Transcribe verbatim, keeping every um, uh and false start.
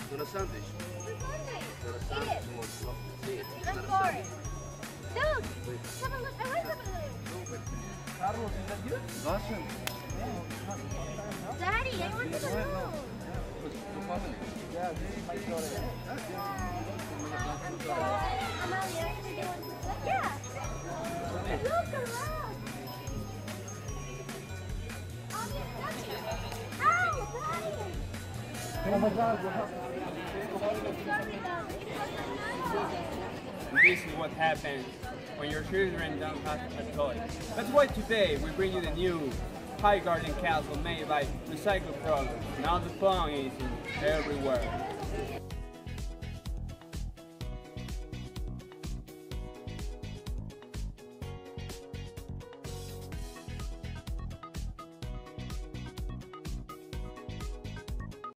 Interessante. Interessante, molto. Sì, I'm bored. Dude, have a look. I want to have a look. Carlos, is that you? Russian. Daddy, I want to have a look. Your family. Yeah, this is my daughter. I'm sorry. Amalia, do you want to look? Yeah. Look around. Ow, Daddy. Oh my God. Sorry, Daddy. This is what happens when your children don't have a toy. That's why today we bring you the new High Garden Castle made by recycled products. Now the fun is in everywhere.